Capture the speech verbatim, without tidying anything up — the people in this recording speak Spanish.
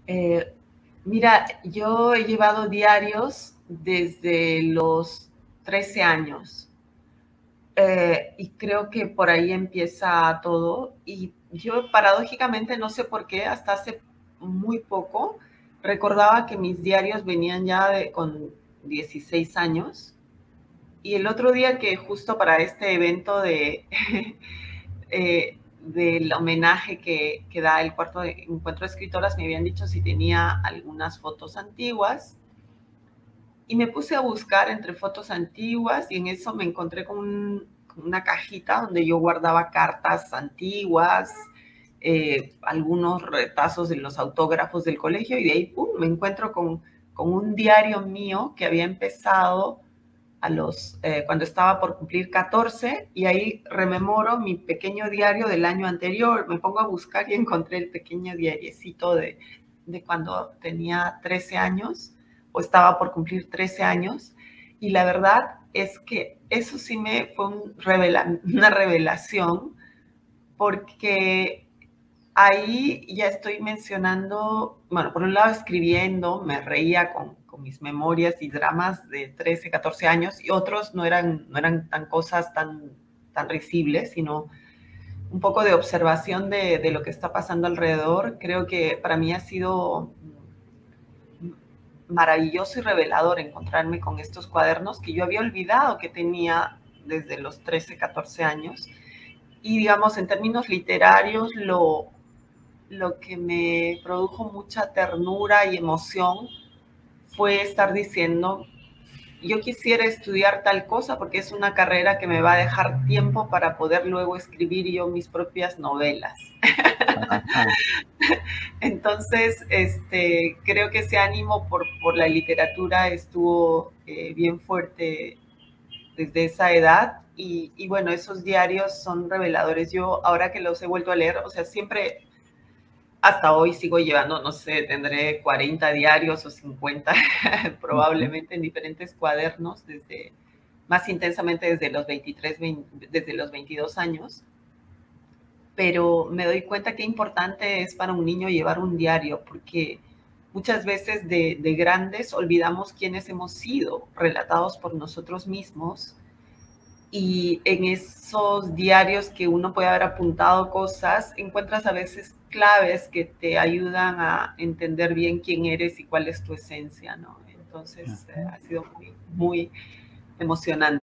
Eh, mira, yo he llevado diarios desde los trece años eh, y creo que por ahí empieza todo. Y yo paradójicamente, no sé por qué, hasta hace muy poco recordaba que mis diarios venían ya de, con dieciséis años. Y el otro día que justo para este evento de, eh, del homenaje que, que da el cuarto de encuentro de escritoras, me habían dicho si tenía algunas fotos antiguas. Y me puse a buscar entre fotos antiguas y en eso me encontré con, un, con una cajita donde yo guardaba cartas antiguas, eh, algunos retazos de los autógrafos del colegio, y de ahí pum, me encuentro con, con un diario mío que había empezado a los, eh, cuando estaba por cumplir catorce, y ahí rememoro mi pequeño diario del año anterior. Me pongo a buscar y encontré el pequeño diariecito de, de cuando tenía trece años o estaba por cumplir trece años. Y la verdad es que eso sí me fue un revela, una revelación, porque ahí ya estoy mencionando, bueno, por un lado escribiendo, me reía con, con mis memorias y dramas de trece, catorce años, y otros no eran, no eran tan cosas tan, tan risibles, sino un poco de observación de, de lo que está pasando alrededor. Creo que para mí ha sido maravilloso y revelador encontrarme con estos cuadernos que yo había olvidado que tenía desde los trece, catorce años. Y digamos, en términos literarios, lo, lo que me produjo mucha ternura y emoción fue estar diciendo, yo quisiera estudiar tal cosa porque es una carrera que me va a dejar tiempo para poder luego escribir yo mis propias novelas. Ajá. Entonces, este, creo que ese ánimo por, por la literatura estuvo eh, bien fuerte desde esa edad. Y, y bueno, esos diarios son reveladores. Yo ahora que los he vuelto a leer, o sea, siempre hasta hoy sigo llevando, no sé, tendré cuarenta diarios o cincuenta Ujú. probablemente en diferentes cuadernos, desde más intensamente desde los veintitrés, veinte, desde los veintidós años. Pero me doy cuenta qué importante es para un niño llevar un diario, porque muchas veces de, de grandes olvidamos quiénes hemos sido, relatados por nosotros mismos, y en esos diarios que uno puede haber apuntado cosas, encuentras a veces claves que te ayudan a entender bien quién eres y cuál es tu esencia, ¿no? Entonces, eh, Ujú. ha sido muy, muy emocionante.